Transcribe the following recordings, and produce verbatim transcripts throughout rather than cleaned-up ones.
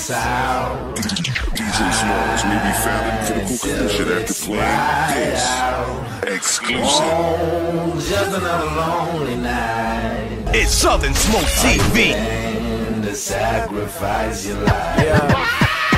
South. D J Smalls may be found in critical condition after playing this. Exclusive. Oh, just another lonely night. It's Southern Smoke T V. And to sacrifice your life. Yeah.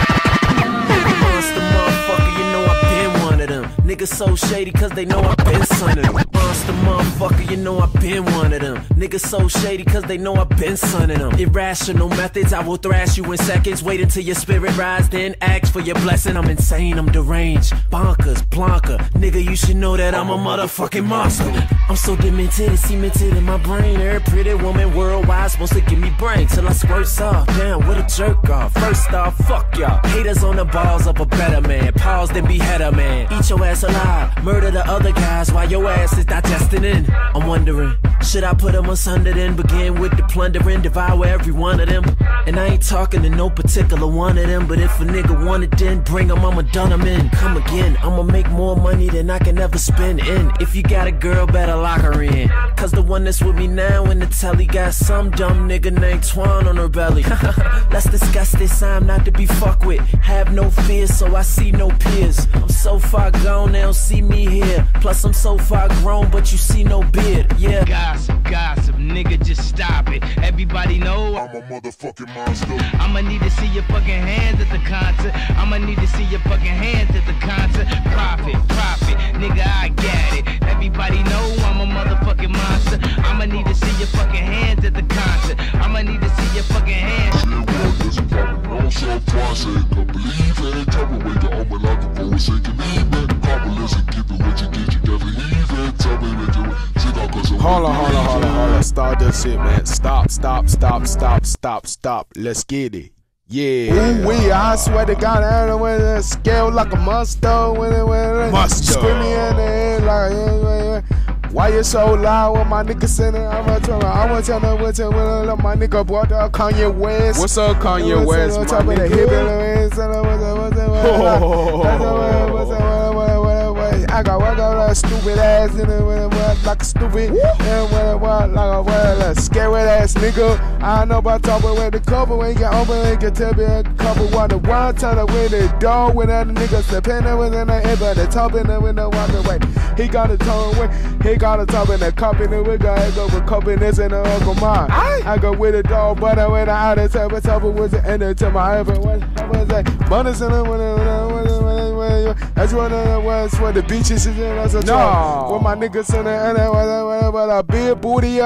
Monster motherfucker, you know I been one of them. Niggas so shady cause they know I been son of them. Monster motherfucker, you know I been one of them. Niggas so shady cause they know I been son of them. Irrational methods, I will thrash you in seconds. Wait until your spirit rise, then ask for your blessing. I'm insane, I'm deranged, bonkers, Blanca. Nigga, you should know that I'm a motherfucking monster. I'm so demented, it's cemented in my brain. Every pretty woman worldwide supposed to give me brain till I squirts off. Damn, what a jerk off. First off, fuck y'all. Haters on the balls of a better man. Pause, then behead a man. Eat your ass alive, murder the other guys while your ass is digesting in. I'm wondering, should I put them asunder then? Begin with the plundering, devour every one of them. And I ain't talking to no particular one of them, but if a nigga wanted then bring them, I'ma done them in. Come again, I'ma make more money than I can ever spend in. If you got a girl, better lock her in, cause the one that's with me now in the telly got some dumb nigga named Twan on her belly. Let's discuss this, I'm not to be fucked with. Have no fear, so I see no peers. I'm so far gone, they don't see me here. Plus I'm so far grown, but you see no beard. Yeah. Gossip, gossip, nigga, just stop it. Everybody know I'm a motherfucking monster. I'ma need to see your fucking hands at the concert. I'ma need to see your fucking hands at the concert. Profit, profit, nigga, I got it. Everybody know I'm a motherfucking monster. I'ma need to see your fucking hands at the concert. I'ma need to see your fucking hands. No surprise, can't believe it. Tell me where the omen like a boy say can leave it. Couple listen, keep it what you get, you never leave it. Tell me when you sit out cause I'm Hold on, hold on, hold on, hold on. Start that shit, man. Stop, stop, stop, stop, stop, stop. Let's get it. Yeah. Ooh wee, I swear to God, I don't want to scale like a monster. When it, when it, Monster. Screaming in the air like, yeah, yeah, yeah. Why you so loud when my nigga sitting? I'ma tell her, I'ma tell her what you will. My nigga brought up Kanye West. What's up, Kanye West, my nigga? I got what got a stupid ass in it, like a stupid, and what what like a what a scary ass nigga. I know about talking with the cover when you get open, and can tell me a couple what the one time to win the door when other niggas depending within the end, but the top in the window walk away. He got a tone with, he got a top in the cup in the window, I go with cuppiness in the uncle mine. I go with the dog, but I went out of top, but top was the end of my heaven. What was that? Bonus in the window, that's what it was for the beaches is in us a talk. With my niggas in the end, but a big booty.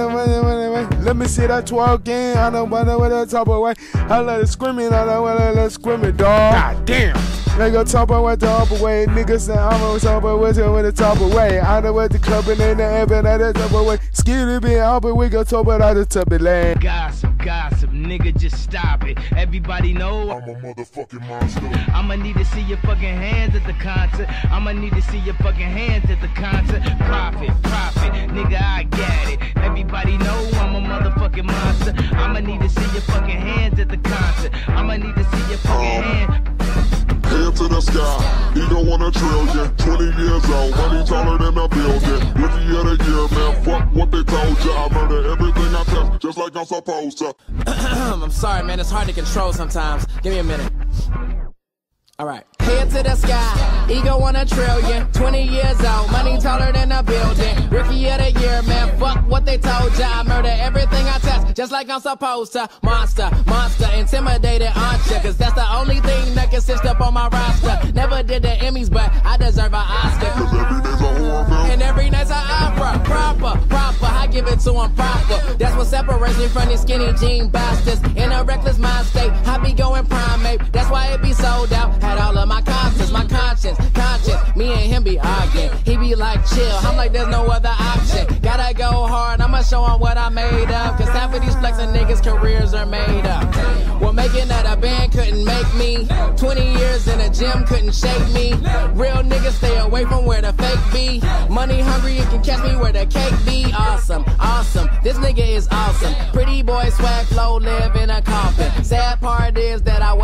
Let me see that twerk again. I don't want to the top away. I let it screaming, I don't want to let it screaming, dog. God damn. Nigga top away the upper way. Niggas say I'm on top of with you with the top away. I know what the club in the heaven at the top away. Skitty be up and we go top it out the top of land. Gossip, gossip, nigga, just stop it. Everybody know I'm a motherfucking monster. I'ma need to see your fucking hands at the concert. I'ma need to see your fucking hands at the concert. Profit, profit, nigga, I got it. Everybody know I'm a motherfucking monster. I'ma need to see your fucking hands at the concert. I'ma need to see your fucking hands. Head to the sky, he don't want a trillion. Twenty years old, money taller than a building. Rookie of the year, man, fuck what they told ya. I murder everything I touch, just like I'm supposed to. I'm sorry, man, it's hard to control sometimes. Give me a minute. Alright. Head to the sky, ego on a trillion. Twenty years old, money taller than a building. Rookie of the year, man, fuck what they told ya. I murder everything I touch, just like I'm supposed to. Monster, monster, intimidated, aren't ya? Cause that's the only thing that can sit up on my roster. Never did the Emmys, but I deserve an Oscar. Cause every day's a horror film. And every night's an opera. Proper, proper, I give it to him proper. That's what separates me from these skinny jean bastards. In a reckless mind state, I be going primate. That's why it be sold out. Had all of my concerts, my conscience, conscience. Me and him be arguing. He be like, chill. I'm like, there's no other option. Gotta go hard. I'ma show him what I made of. Cause half of these flexing niggas' careers are made up. Well, making that a band couldn't make me. twenty years in a gym couldn't shake me. Real niggas stay away from where the fake be. Money hungry, you can catch me where the cake be. Awesome, awesome. This nigga is awesome. Pretty boy swag flow, live in a coffin. Sad part is that I wasn't even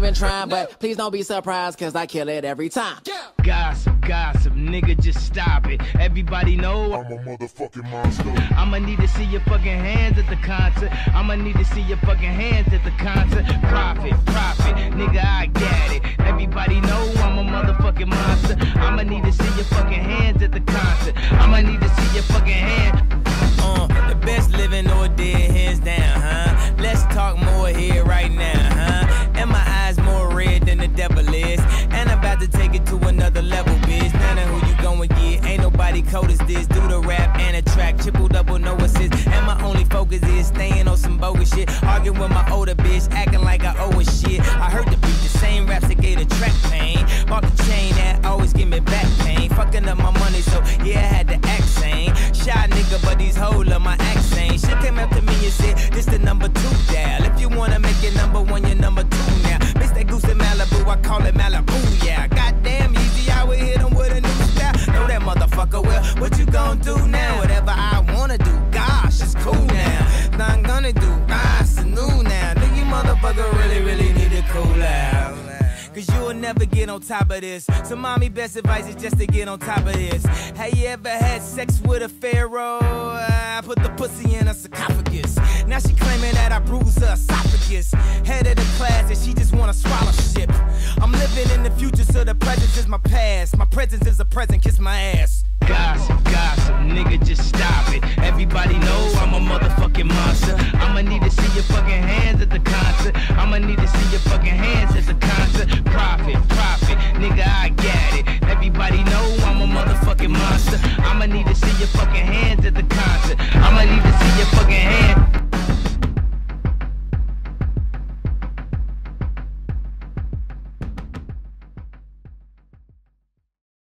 even trying, but please don't be surprised, cause I kill it every time. Gossip, gossip, nigga, just stop it. Everybody know I'm a motherfucking monster. I'ma need to see your fucking hands at the concert. I'ma need to see your fucking hands at the concert. Profit, profit, nigga, I got it. Everybody know I'm a motherfucking monster. I'ma need to see your fucking hands at the concert. I'ma need to see your fucking hands. Uh, the best living or dead, hands down, huh? Let's talk more here right now, huh? And my eyes more red than the devil is. And I'm about to take it to another level, bitch. None of who you going get, ain't nobody cold as this. Do the rap and a track, triple double, no assist. And my only focus is staying on some bogus shit. Arguing with my older bitch, acting like I owe her shit. I heard the beat, the same raps that gave the track pain. Bought the chain that always give me back pain. Fucking up my money, so yeah, I had to act sane. Shy nigga, but these hoes love my accent. Shit came up to me and said, this the number two dial. If you wanna make it number one, you're number two now. Miss that goose in Malibu, I call it Malibu, yeah. Goddamn easy, I would hit him with a new style. Know that motherfucker well, what you gon' do now? Whatever I wanna do, gosh, it's cool now. Not gonna do, ah, it's new now. Do you motherfucker really, really need to cool out? Cause you'll never get on top of this. So mommy, best advice is just to get on top of this. Have you ever had sex with a pharaoh? I put the pussy in her sarcophagus. Now she claiming that I bruised her esophagus. Head of the class and she just wanna swallow shit. I'm living in the future, so the present is my past. My presence is a present, kiss my ass. Gossip, gossip, nigga, just stop it. Everybody know I'm a motherfucking monster. I'ma need to see your fucking hands at the concert. I'ma need to see your fucking hands at the concert. Profit, profit, nigga, I got it. Everybody know I'm a motherfucking monster. I'ma need to see your fucking hands at the concert. I'ma need to see your fucking hands.